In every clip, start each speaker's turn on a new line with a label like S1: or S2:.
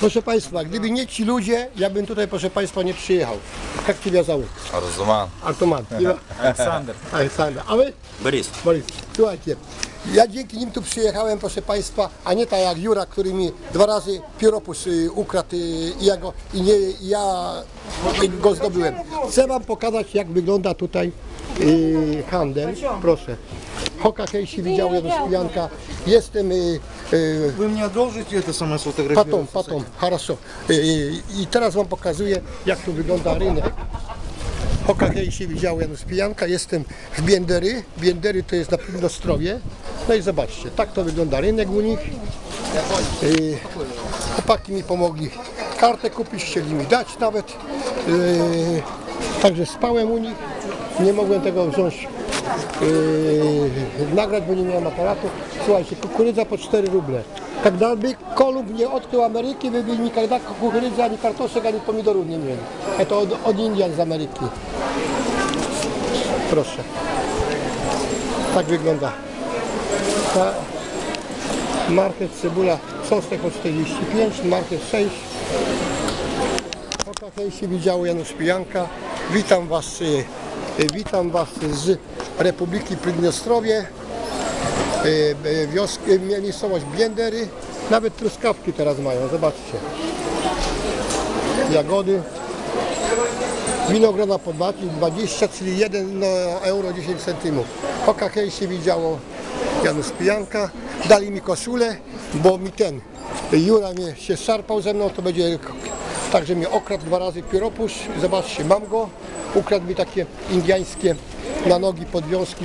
S1: Proszę Państwa, gdyby nie ci ludzie, ja bym tutaj, proszę Państwa, nie przyjechał. Jak Ciebie załóg?
S2: Rozuman.
S1: Artoman.
S2: Aleksander.
S1: Aleksander. A Wy?
S2: Борис.
S1: Borys. Słuchajcie, ja dzięki nim tu przyjechałem, proszę Państwa, a nie tak jak Jura, który mi 2 razy pióropus ukradł i ja go zdobyłem. Chcę Wam pokazać, jak wygląda tutaj handel. Proszę. Hoka Casey widział Janka. Jestem...
S3: Вы мне одолжите это самое сфотографировать?
S1: Потом, хорошо. I teraz Wam pokazuję, jak tu wygląda rynek. Hoka Casey widział Janusz Pijanka. Jestem w Biendery. Biendery to jest na Pilnostrowie. No i zobaczcie, tak to wygląda rynek u nich. Chłopaki mi pomogli kartę kupić, chcieli mi dać nawet. Także spałem u nich. Nie mogłem tego wziąć, nagrać, bo nie miałem aparatu. Słuchajcie, kukurydza po 4 ruble. Tak dalej Kolumb nie odkrył Ameryki, by nigdy kukurydzy, ani kartoszek, ani pomidorów nie mieli. A to od Indian z Ameryki. Proszę. Tak wygląda. Ta market cebula, czosnek po 45, market 6. Hoka Casey widział Janusz Pijanka. Witam Was z Republiki Prydniostrowie, miejscowość Biendery. Nawet truskawki teraz mają, zobaczcie. Jagody. Winogrona po 20, czyli 1 euro 10 centymów. Hoka Casey widziało Janusz Pijanka. Dali mi koszulę, bo mi Jura mnie się szarpał ze mną, to będzie... Także mnie okradł 2 razy pióropus. Zobaczcie, mam go. Ukradł mi takie indiańskie na nogi podwiązki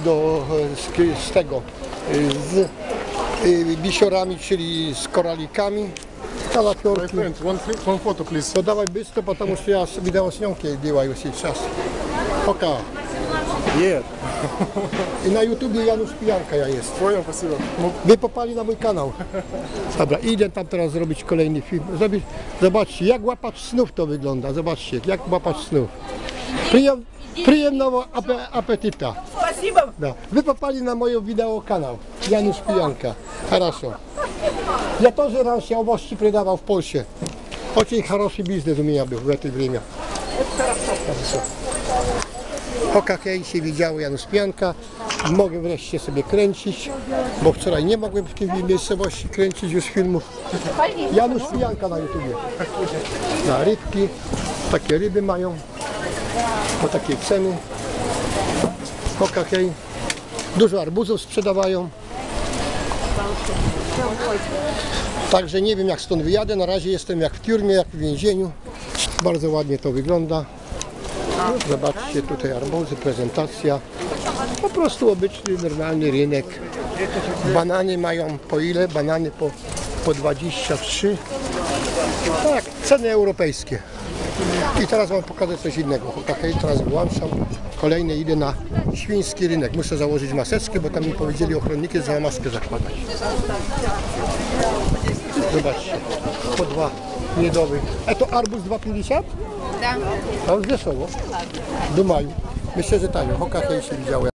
S1: z bisiorami, czyli z koralikami. Kalafiorki.
S4: One photo, please.
S1: To давай быстро, потому что я видеосъемки делаю сейчас. Пока.
S4: Нет.
S1: I na YouTubie Janusz Pijanka ja jest.
S4: Понял, спасибо.
S1: Wy popali na mój kanał. Dobra, idę tam teraz zrobić kolejny film. Zobaczcie, jak łapać snów to wygląda. Zobaczcie, jak łapać snów. Przyjemnego apetyta.
S5: Спасибо.
S1: Да. Вы попали на мой видеоканал Janusz Pijanka. Хорошо. Я тоже раньше овощи продавал в Польше. Очень хороший бизнес у меня был в это время. Хорошо. Hoka Casey widział Janusz Pijanka. Mogę wreszcie sobie kręcić, bo wczoraj nie mogłem w tej miejscowości kręcić już filmów. Janusz Pijanka na YouTubie. Na rybki. Takie ryby mają. Po takiej ceny. Hoka Casey. Dużo arbuzów sprzedawają. Także nie wiem, jak stąd wyjadę. Na razie jestem jak w tiurmie, jak w więzieniu. Bardzo ładnie to wygląda. Zobaczcie, tutaj arbuzy, prezentacja. Po prostu obyczny, normalny rynek. Banany mają po ile? Banany po 23. Tak, ceny europejskie. I teraz Wam pokażę coś innego. Okej, teraz włączam. Kolejny idę na świński rynek. Muszę założyć maseczkę, bo tam mi powiedzieli ochronniki, że trzeba maskę zakładać. Zobaczcie, po 2 miedowych. A to arbuz 2,50?
S5: Да.
S1: To już wesoło. Do maju. Myślę, że tanio. Hoka Casey widziałem.